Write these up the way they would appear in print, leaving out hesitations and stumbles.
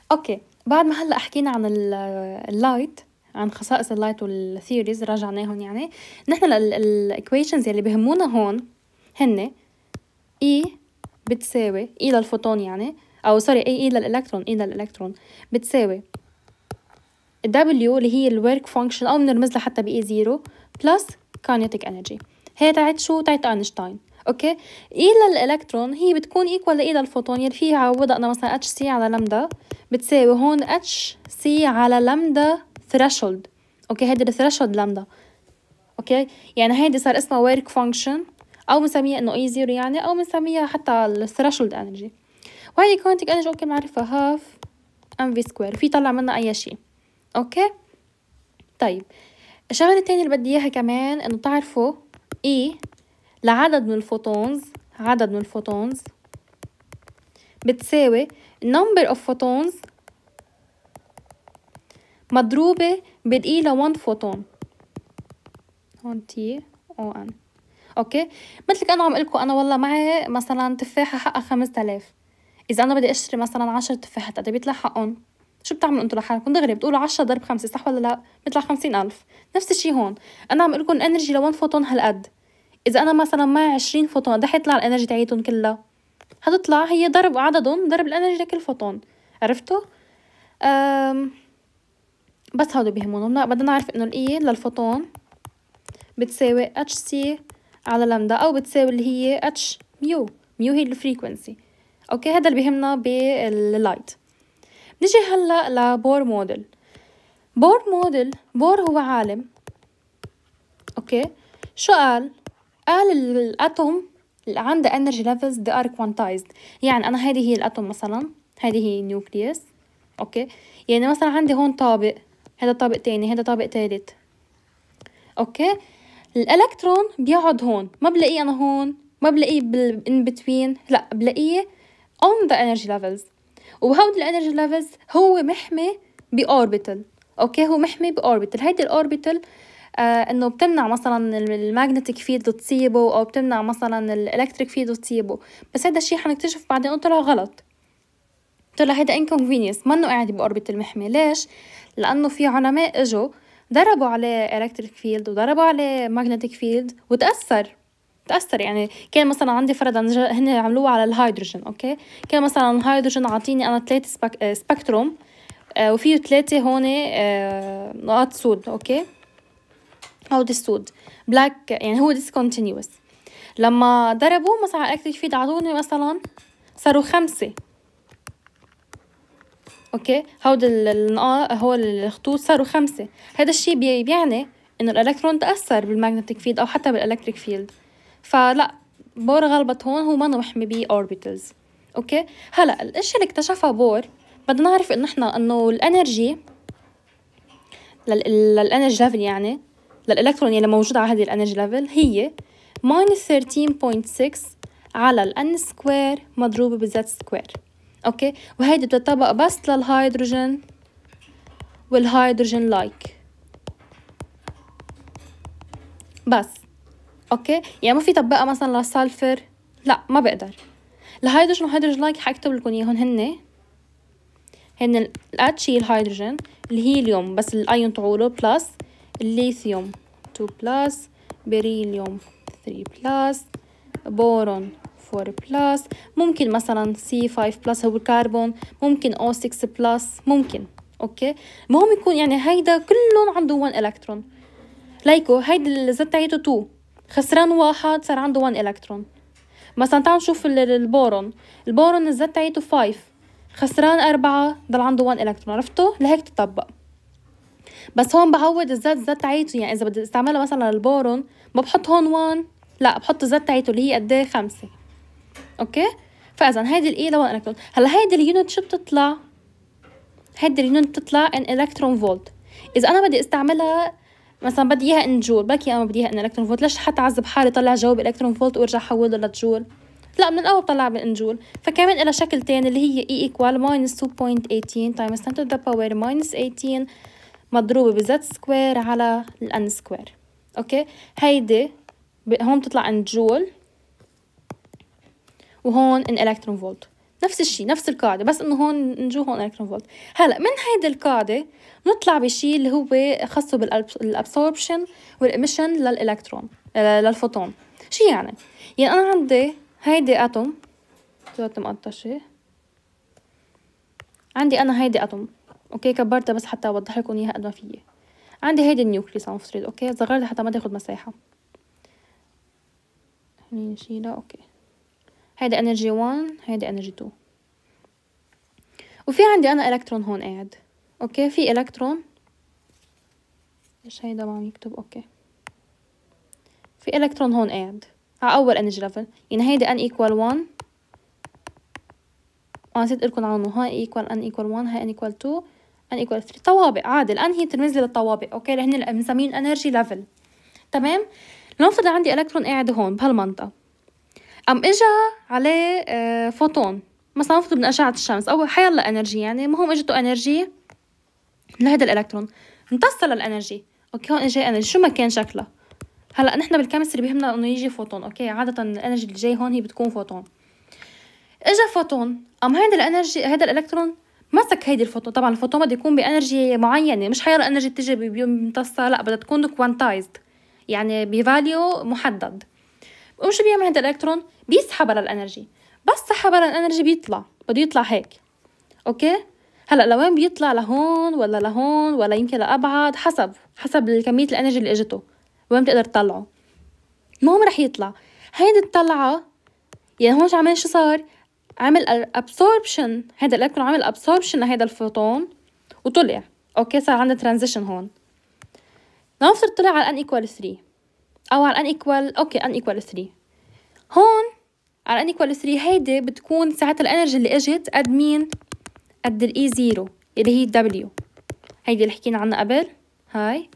اوكي، بعد ما هلا حكينا عن اللايت، عن خصائص اللايت والثيوريز رجعناهم. يعني نحن الايكويشنز يلي بهمونا هون هن اي بتساوي اي للفوتون، يعني او سوري اي للالكترون، اي للالكترون بتساوي دبليو اللي هي الورك فانكشن، او بنرمز لها حتى باي زيرو بلس كاينيتيك انرجي. هي تاعت شو؟ تاعت اينشتاين. اوكي، اي للالكترون هي بتكون ايكوال لاي للفوتون، يلي فيها عوضنا مثلا اتش سي على لامدا بتساوي هون اتش سي على لامدا ثريشولد. اوكي، هيدي الثريشولد لامدا. اوكي، يعني هيدي صار اسمها ورك فانكشن، او بنسميها انه اي زيرو يعني، او بنسميها حتى الثريشولد انرجي. وهيدي كاينتيك انرجي اوكي بنعرفها هاف ام في سكوير، في طلع منها اي شيء. اوكي، طيب الشغله الثانيه اللي بدي اياها كمان انه تعرفوا اي لعدد من الفوتونز، عدد من الفوتونز بتساوي number of photons مضروبة بالإي ل1 فوتون. هون تي او ان. اوكي، مثل انا عم لكم انا والله معي مثلا تفاحة حقها 5000، اذا انا بدي اشتري مثلا 10 تفاحات قد بيطلع حقهم؟ شو بتعملوا انتوا لحالكم؟ دغري بتقولوا 10 ضرب 5 صح ولا لا؟ بيطلع 50,000. نفس الشيء هون، انا عم لكم الانرجي ل1 فوتون هالقد، اذا انا مثلا معي 20 فوتون قد حيطلع الانرجي تاعيتهم كلها؟ هتطلع هي ضرب عددهم ضرب الانرجي لكل فوتون. عرفتوا؟ بس هذا بيهمونا. بدنا نعرف انه الاي للفوتون بتساوي اتش سي على لامدا، او بتساوي اللي هي اتش ميو. ميو هي الفريكونسي. اوكي، هذا اللي بيهمنا باللايت. نجي هلا لبور موديل. بور هو عالم. اوكي، شو قال الاتوم اللي عندها انرجي ليفلز they are quantized. يعني انا هذه هي الاتوم مثلا، هذه هي نيوكليوس. اوكي، يعني مثلا عندي هون طابق، هذا طابق تاني، هذا طابق تالت. اوكي، الالكترون بيقعد هون، ما بلاقيه انا هون، ما بلاقيه in between، لا بلاقيه on the energy levels. وهود الانرجي ليفلز هو محمي باوربيتال. اوكي، هو محمي باوربيتال. هيدي الاوربيتال انه بتمنع مثلا الماجنتيك فيلد تصيبه، او بتمنع مثلا الالكتريك فيلد تصيبه. بس هذا الشيء حنكتشف بعدين انه طلع غلط، طلع هيدا inconvenience، منه قاعد باوربيتال محمي. ليش؟ لانه في علماء اجوا ضربوا عليه الكتريك فيلد وضربوا عليه ماجنتيك فيلد وتاثر. يعني كان مثلا عندي فرضا هن عملوه على الهيدروجين. اوكي، كان مثلا الهيدروجين عاطيني انا 3 سبكتروم، وفيه 3 هون نقاط سود. اوكي، هودي السود بلاك، يعني هو discontinuous. لما ضربوا مثلا على الكتريك فيلد عطوني مثلا صاروا 5. اوكي، هو الخطوط صاروا 5. هذا الشيء بيعني انه الالكترون تاثر بالمagnetic فيلد او حتى بالالكتريك فيلد. فلا، بور غلبت هون، هو ما محمي بيه اوربيتالز. اوكي، هلا الاشياء اللي اكتشفها بور بدنا نعرف انه احنا انه الانرجي للانرجي ليفل، يعني للالكترون اللي موجود على هذه الانرجي ليفل هي -13.6 على الان سكوير مضروبه بالزد سكوير. اوكي، وهيدي بتطبق بس للهيدروجين والهيدروجين لايك بس. اوكي، يعني ما في طبقها مثلا للسلفر، لا ما بقدر. الهيدروجين والهيدروجين لايك حاكتب لكم اياهم. هن الاتش هي الهيدروجين، الهيليوم بس الايون تبعوله بلس، الليثيوم 2 بلس، بريليوم 3 بلس، بورون 4 بلس، ممكن مثلا C5 بلس هو الكربون، ممكن O6 بلس ممكن. اوكي، المهم يكون يعني هيدا كلهم عنده 1 الكترون. لايكو هيدي الزت تاعته 2، خسران 1 صار عنده 1 الكترون. مثلا تعالوا نشوف البورون الزت تاعته 5، خسران 4 ضل عنده 1 الكترون. عرفتوا؟ لهيك تطبق. بس هون بعوض الزت تاعته، يعني اذا بدي استعملها مثلا للبورون ما بحط هون 1، لا بحط الزت تاعته اللي هي قد ايه 5. اوكي، فاذا هيدي الاي ل1 الكترون. هلا هيدي اليونت شو بتطلع؟ هيدي اليونت بتطلع ان الكترون فولت. اذا انا بدي استعملها مثلا بدي اياها ان جول، بلكي انا بدي اياها ان الكترون فولت، ليش حتى اعذب حالي طلع جواب الكترون فولت وارجع حوله لجول؟ لا، من الاول طلع بالان جول. فكمان لها شكل تاني اللي هي E equal -2.18 times 10 to the power -18 مضروبة بزد سكوير على الان سكوير. اوكي، هيدي هون بتطلع ان جول وهون ان الكترون فولت. نفس الشيء نفس القاعدة، بس إنه هون نجو هون إلكترون فولت. هلا من هيدي القاعدة نطلع بشيء اللي هو خاصه بالابسوربشن والإميشن للإلكترون للفوتون. شو يعني أنا عندي هيدي أتوم مقطشة، عندي أنا هيدي أتوم، أوكي كبرتها بس حتى أوضح لكم إياها قد ما فيي. عندي هيدي النيوكليس عم نفترض، أوكي صغرتها حتى ما تاخد مساحة، هني نشيلها. أوكي هيدي انرجي 1 هيدي انرجي 2، وفي عندي أنا إلكترون هون قاعد، أوكي في إلكترون، إيش هيدا ما عم يكتب، أوكي في إلكترون هون قاعد على أول انرجي ليفل، يعني هيدي n equal 1، نسيت لكم عنه، هاي equal n equal 1 هاي n equal 2 n equal 3 طوابق عادي. الان هي ترمز لي للطوابق، أوكي اللي هن بنسميهم انرجي ليفل. تمام. لنفرض عندي إلكترون قاعد هون بهالمنطقة، اجا عليه فوتون مثلا نفرض من أشعة الشمس أو حيلا انرجي، يعني المهم اجته انرجي لهذا الإلكترون، امتص للانرجي، اوكي هون اجى انرجي شو ما كان شكلها. هلا نحن بالكيمستري بيهمنا انه يجي فوتون، اوكي عادة الانرجي اللي جاي هون هي بتكون فوتون. اجا فوتون، هيدا الانرجي هيدا الإلكترون مسك هيدي الفوتون. طبعا الفوتون بده يكون بانرجي معينة، مش حيلا انرجي تجي بيمتصها، لا بدها تكون كوانتايزد يعني بفاليو محدد. وشو بيعمل هذا الإلكترون؟ بيسحبها للانرجي، بس سحبها للانرجي بيطلع، بده يطلع هيك، اوكي. هلا لوين بيطلع؟ لهون ولا لهون ولا يمكن لأبعد، حسب كمية الانرجي اللي اجته وين بتقدر تطلعه. المهم رح يطلع هيدي الطلعة، يعني هون عمل شو صار؟ عمل ابسوربشن، هذا الإلكترون عمل ابسوربشن لهيدا الفوتون وطلع، اوكي صار عندنا ترانزيشن هون. نفترض طلع على n equal 3 او على n equal اوكي n equal 3. هون على n equal 3 هيدي بتكون ساعتها الانرجي اللي اجت قد مين؟ قد الاي زيرو اللي هي W، هيدي اللي حكينا عنها قبل، هاي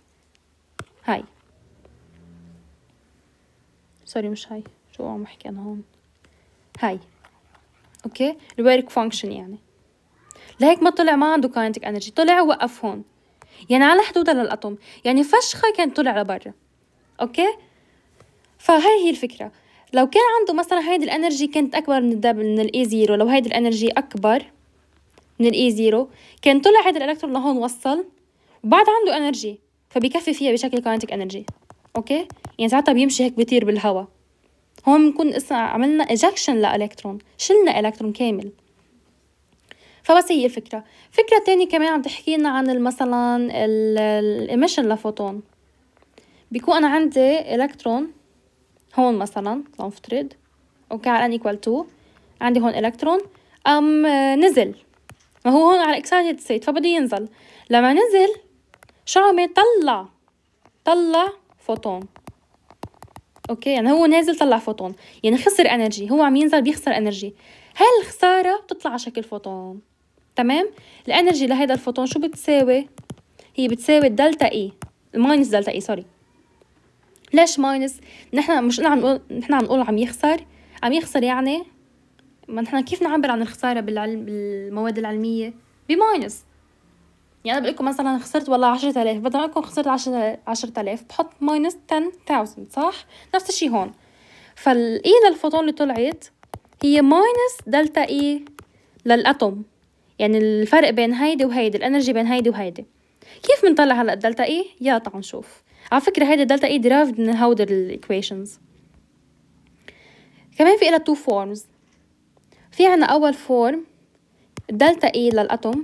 سوري مش هاي، شو عم بحكي انا هون، هاي اوكي الورك فانكشن. يعني لهيك ما طلع ما عنده كاينتيك انرجي، طلع وقف هون، يعني على حدودها للاتوم، يعني فشخه كان طلع لبرا، اوكي. فهي هي الفكره. لو كان عنده مثلا هيدي الانرجي كانت اكبر من الاي زيرو، لو هيدي الانرجي اكبر من الاي زيرو كان طلع هيدا الالكترون لهون وصل وبعد عنده انرجي، فبيكفي فيها بشكل كاينتيك انرجي، اوكي. يعني ساعتها بيمشي هيك بيطير بالهواء. هون بنكون عملنا اجكشن لالكترون، شلنا الكترون كامل. فبس هي الفكره. فكره تانية كمان عم تحكي لنا عن مثلا الاميشن لفوتون. بيكون انا عندي الكترون هون مثلا لنفترض، اوكي على n equal 2 عندي هون الكترون نزل، ما هو هون على excited state فبده ينزل. لما نزل شو عمل؟ طلع فوتون، اوكي يعني هو نازل طلع فوتون، يعني خسر انرجي، هو عم ينزل بيخسر انرجي. هاي الخساره بتطلع على شكل فوتون. تمام. الانرجي لهيدا الفوتون شو بتساوي؟ هي بتساوي الدلتا اي، الماينس دلتا اي، سوري. ليش ماينس؟ نحن مش عم نقول عم يخسر يعني ما نحن كيف نعبر عن الخساره بالمواد العلميه؟ بماينس. يعني انا بقول لكم مثلا خسرت والله 10,000، بدل ما اكون خسرت 10,000 بحط ماينس 10,000، صح؟ نفس الشيء هون. فالاي للفوتون اللي طلعت هي ماينس دلتا اي للاتوم، يعني الفرق بين هيدي وهيدي، الانرجي بين هيدي وهيدي. كيف بنطلع هلا الدلتا اي؟ يلا تعالوا نشوف. على فكره هيدي الدلتا اي derived من هودي الايكويشنز. كمان في لها تو فورمز. في عنا اول فورم الدلتا اي للاتوم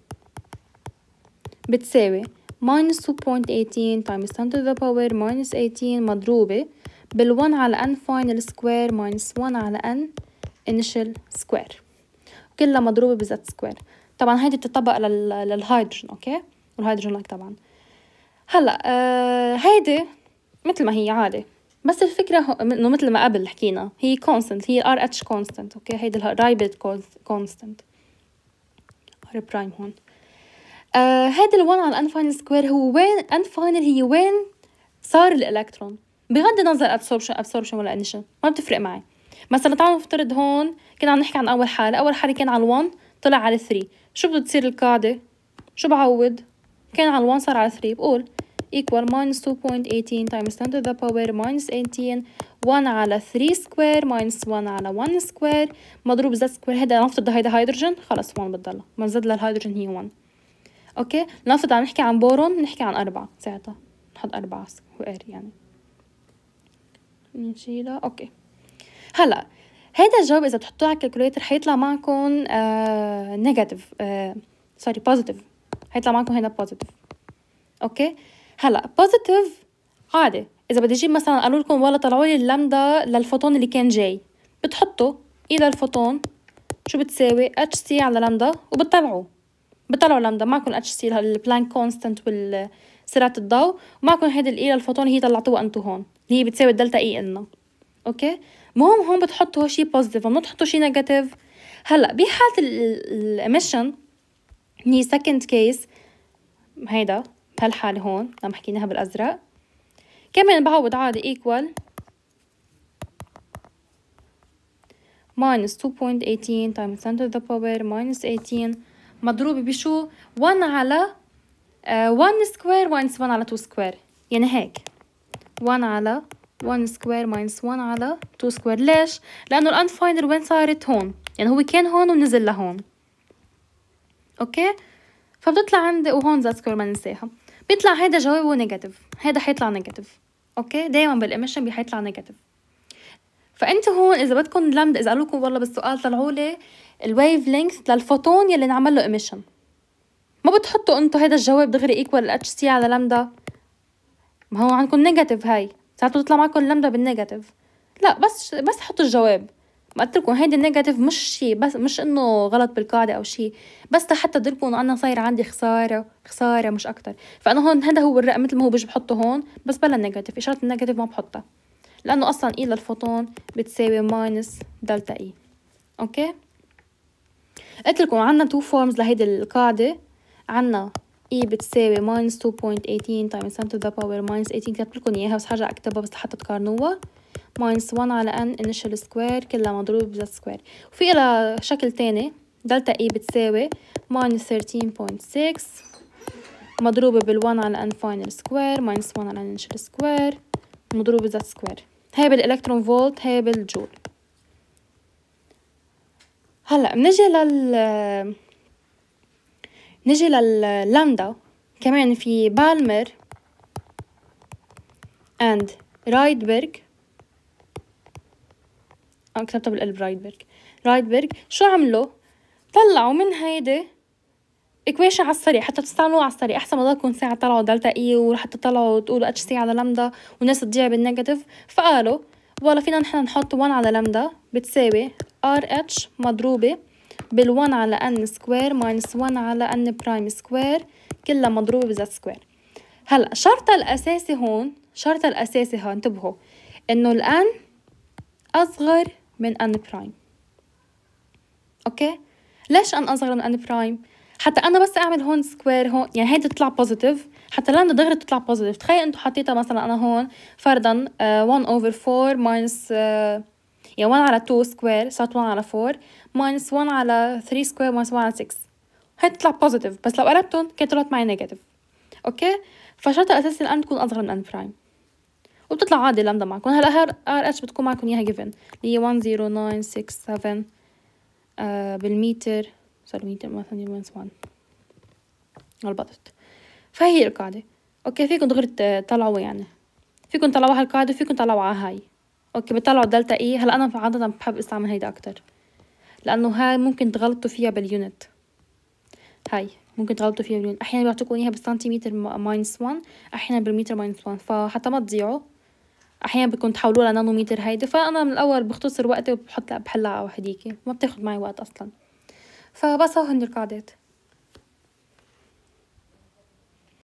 بتساوي minus 2.18 times 10 to the power minus 18 مضروبة بال1 على n final square minus 1 على n initial square، كلها مضروبة بz square. طبعا هيدي بتطبق للهيدروجين، اوكي، والهيدروجين طبعا. هلا هيدي مثل ما هي عادي، بس الفكرة انه مثل ما قبل حكينا هي constant، هي RH constant، اوكي. هيدي الرايبت constant R برايم هون. هيدا ال1 على n final square هو وين n final، هي وين صار الإلكترون، بغض النظر absorption ولا emission ما بتفرق معي. مثلا تعالوا نفترض هون كنا عم نحكي عن أول حالة كان على 1 طلع على 3، شو بده تصير القاعدة؟ شو بعوض؟ كان على 1 صار على 3، بقول equal minus 2.18 times 10 to the power minus 18 1 على 3 سكوير ماينس 1 على 1 سكوير مضروب زد سكوير. هيدا نفترض هيدا هيدروجين، خلص 1 بتضلها، ما زد للهيدروجين هي 1. اوكي نفترض عم نحكي عن بورون، نحكي عن 4 ساعتها نحط 4 سكوير يعني نشيلها. اوكي هلا هيدا الجواب اذا بتحطوه على الكالكوليتر حيطلع معكم نيجاتيف، سوري بوزيتيف، حيطلع معكم هيدا بوزيتيف. اوكي هلا بوزيتيف عادي، اذا بدي اجيب مثلا قالوا لكم والله طلعوا لي اللامدا للفوتون اللي كان جاي، بتحطوا الى الفوتون شو بتساوي اتش سي على لامدا وبتطلعوا لامدا. معكم اتش سي البلانك كونستانت سرعه الضوء، ومعكم هيدي الى الفوتون اللي هي طلعتوها انتم هون اللي هي بتساوي الدلتا اي لنا. اوكي المهم هون بتحطوا شيء بوزيتيف، ما تحطوا شيء نيجاتيف. هلا بحاله الاميشن هي سكند كيس، هيدا بهالحاله هون عم حكيناها بالازرق، كمان بعوض عادي ايكوال minus 2.18 times 10 to the power minus 18 مضروبة بشو 1 على 1 سكوير minus 1 على 2 سكوير، يعني هيك 1 على 1 سكوير minus 1 على 2 سكوير. ليش؟ لأنه الان فاينل وين صارت هون، يعني هو كان هون ونزل لهون. اوكي فبتطلع عندي وهون زد سكوير ما ننساها، بيطلع هيدا جوابه نيجاتيف، هيدا حيطلع نيجاتيف. اوكي دايما بالإيميشن حيطلع نيجاتيف. فانتوا هون اذا بدكم لامدا، اذا قالوا لكم والله بالسؤال طلعوا لي الويف لينث للفوتون يلي نعمل له ايميشن، ما بتحطوا انتوا هيدا الجواب دغري ايكوال اتش سي على لامدا، ما هو عندكم نيجاتيف، هاي ساعات بتطلع معكم لامدا بالنيجاتيف. لا بس حطوا الجواب. ما قلت لكم هيدا النيجاتيف مش شيء، بس مش انه غلط بالقاعده او شيء، بس لحتى تدركوا انه انا صاير عندي خساره مش اكتر. فانا هون هذا هو الرقم مثل ما هو بيجي بحطه هون، بس بلا النيجاتيف، اشاره النيجاتيف ما بحطها لانه اصلا اي للفوتون بتساوي ماينس دلتا اي. اوكي قلت لكم عندنا تو فورمز لهيدي القاعده، عندنا اي بتساوي ماينس 2.18 تايمز 10 to the power ماينس 18، كتبت لكم اياها بس حاجه اكتبها بس لحتى تقارنوها، ماينس 1 على ان انيشال سكوير كلها مضروب بزد سكوير. وفي لها شكل تاني دلتا اي بتساوي ماينس 13.6 مضروبه بال1 على ان فاينل سكوير ماينس 1 على ان انيشال سكوير مضروبه بزد سكوير. هاي بالالكترون فولت، هاي بالجول. هلا نجي لللامدا. كمان في بالمر اند رايدبرغ، كتبتها بالقلب رايدبرغ شو عملوا؟ طلعوا من هيدي ايكويشن على السريع حتى تستعملوها على السريع، احسن ما ضلكم ساعه طلعوا دلتا اي وحتى طلعوا تقولوا اتش سي على لامدا والناس تضيع بالنيجاتيف. فقالوا والله فينا نحن نحط 1 على لامدا بتساوي ار اتش مضروبه بال1 على ان سكوير ماينس 1 على ان برايم سكوير كلها مضروبه بزد سكوير. هلا شرطها الاساسي هون، انتبهوا انه الان اصغر من ان برايم. اوكي ليش ان اصغر من ان برايم؟ حتى انا بس اعمل هون سكوير هون، يعني هيدي تطلع بوزيتيف حتى لانه دغري تطلع بوزيتيف. تخيل انتم حطيتها مثلا انا هون فرضا 1 over 4 ماينس يعني 1 على 2 سكوير صارت 1 على 4 ماينس 1 على 3 سكوير ماينس 1 على 6، هي تطلع بوزيتيف، بس لو قلبتهم كانت طلعت معي نيجاتيف. اوكي فشرط الاساسي الان تكون اصغر من ان برايم، وبتطلع عادي لامدا معكم. هلا ار اتش بتكون معكم اياها جيفن اللي هي 10967 بالمتر، صار متر مثلا ماينس 1 غلطت. فهي القاعدة. اوكي فيكم دغري تطلعوا، يعني فيكم تطلعوا هالقاعدة وفيكم تطلعوا على هاي. اوكي بتطلعوا دلتا اي. هلا انا عادة بحب استعمل هيدا اكتر لانه هاي ممكن تغلطوا فيها باليونت، هاي ممكن تغلطوا فيها باليونت، احيانا بيعطوكم اياها بالسنتيمتر ماينس 1، احيانا بالمتر ماينس 1، فحتى ما تضيعوا احيانا بدكم تحولوها لنانومتر هيدي. فانا من الاول بختصر وقتي وبحط بحلها على هديك، ما بتاخد معي وقت اصلا. فبس هو هندي القاعدات.